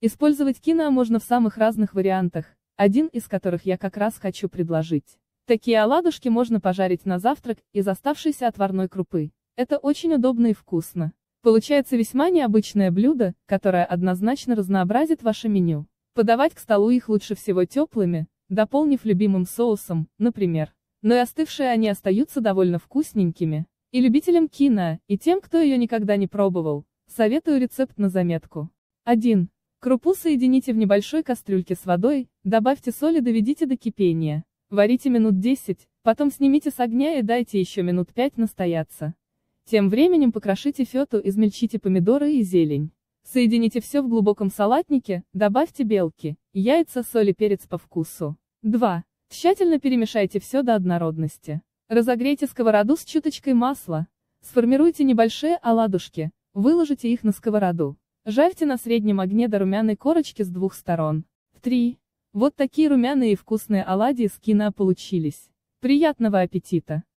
Использовать киноа можно в самых разных вариантах, один из которых я как раз хочу предложить. Такие оладушки можно пожарить на завтрак из оставшейся отварной крупы. Это очень удобно и вкусно. Получается весьма необычное блюдо, которое однозначно разнообразит ваше меню. Подавать к столу их лучше всего теплыми, дополнив любимым соусом, например. Но и остывшие они остаются довольно вкусненькими. И любителям киноа, и тем, кто ее никогда не пробовал, советую рецепт на заметку. 1. Крупу соедините в небольшой кастрюльке с водой, добавьте соль и доведите до кипения. Варите минут 10, потом снимите с огня и дайте еще минут 5 настояться. Тем временем покрошите фету, измельчите помидоры и зелень. Соедините все в глубоком салатнике, добавьте белки, яйца, соль и перец по вкусу. 2. Тщательно перемешайте все до однородности. Разогрейте сковороду с чуточкой масла. Сформируйте небольшие оладушки, выложите их на сковороду. Жарьте на среднем огне до румяной корочки с двух сторон. 3. Вот такие румяные и вкусные оладьи из киноа получились. Приятного аппетита!